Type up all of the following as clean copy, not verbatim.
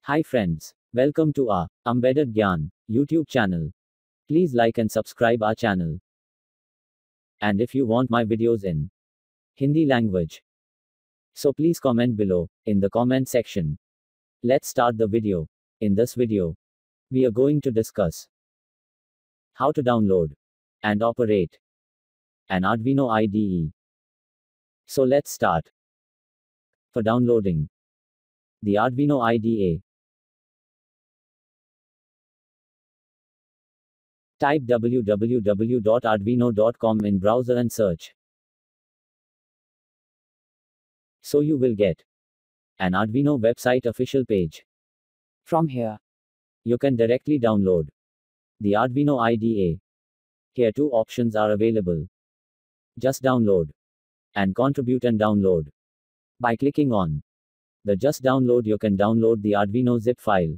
Hi friends, welcome to our Embedded Gyan YouTube channel. Please like and subscribe our channel. And if you want my videos in Hindi language, so please comment below in the comment section. Let's start the video. In this video, we are going to discuss how to download and operate an Arduino IDE. So let's start. For downloading the Arduino IDE, type www.arduino.com in browser and search. So you will get an Arduino website official page. From here, you can directly download the Arduino IDE. Here two options are available. Just download and contribute and download. By clicking on the just download, you can download the Arduino zip file.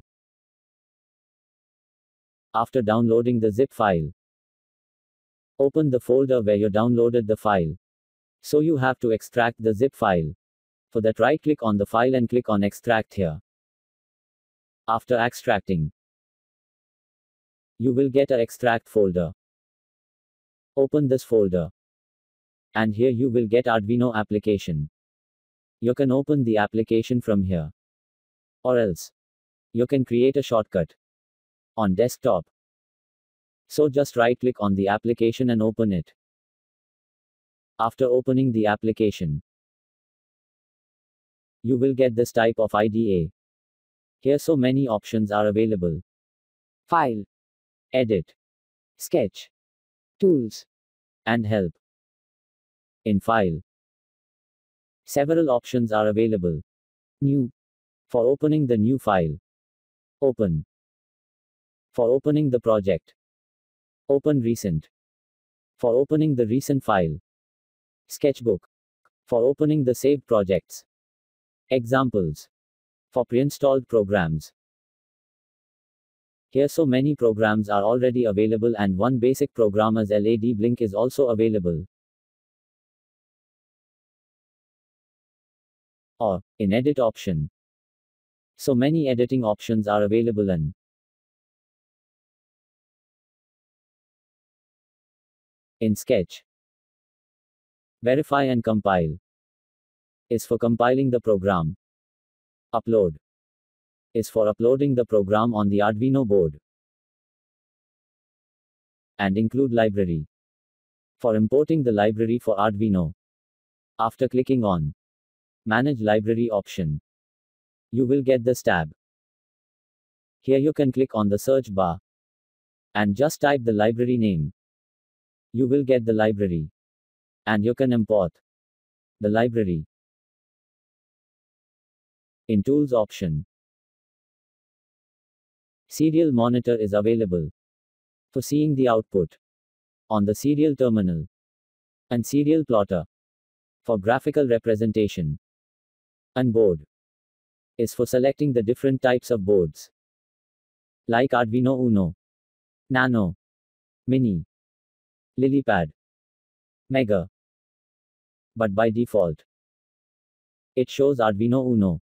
After downloading the zip file, open the folder where you downloaded the file. So you have to extract the zip file. For that, right click on the file and click on extract here. After extracting, you will get a extract folder. Open this folder. And here you will get Arduino application. You can open the application from here. Or else, you can create a shortcut on desktop. So just right click on the application and open it. After opening the application, you will get this type of IDE. Here so many options are available. File, Edit, Sketch, Tools, and Help. In File, several options are available. New, for opening the new file. Open, for opening the project. Open Recent, for opening the recent file. Sketchbook, for opening the saved projects. Examples, for pre-installed programs. Here so many programs are already available and one basic program as LED blink is also available. Or, in edit option. So many editing options are available in Sketch. Verify and compile is for compiling the program. Upload is for uploading the program on the Arduino board. And include library for importing the library for Arduino. After clicking on Manage Library option, you will get this tab. Here you can click on the search bar and just type the library name. You will get the library. And you can import the library. In Tools option, Serial Monitor is available for seeing the output on the serial terminal, and Serial Plotter for graphical representation, and Board is for selecting the different types of boards like Arduino Uno, Nano, Mini, LilyPad, Mega. But by default, it shows Arduino Uno.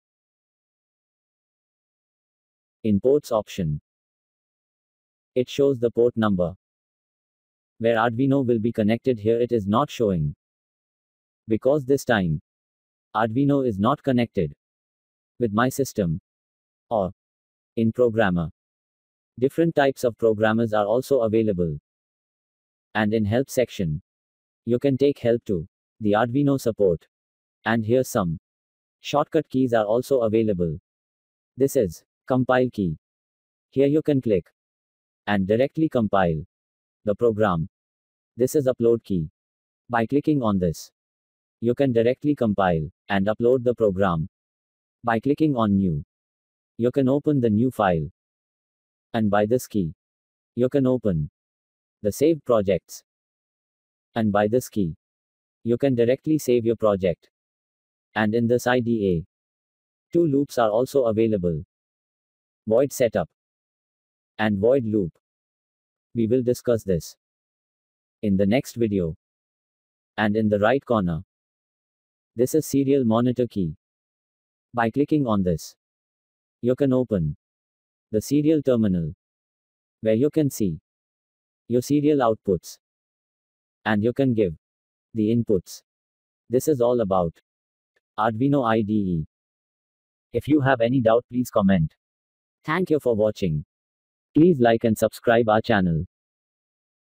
In Ports option, it shows the port number where Arduino will be connected. Here it is not showing because this time Arduino is not connected with my system or in Programmer. Different types of programmers are also available. And in Help section, you can take help to the Arduino support. And here some shortcut keys are also available. This is Compile key. Here you can click and directly compile the program. This is Upload key. By clicking on this, you can directly compile and upload the program. By clicking on New, you can open the new file. And by this key, you can open the saved projects. And by this key, you can directly save your project. And in this IDE, two loops are also available. Void setup and void loop. We will discuss this in the next video. And in the right corner, this is serial monitor key. By clicking on this, You can open the serial terminal, where you can see your serial outputs, and you can give the inputs. This is all about Arduino IDE. If you have any doubt, please comment. Thank you for watching. Please like and subscribe our channel.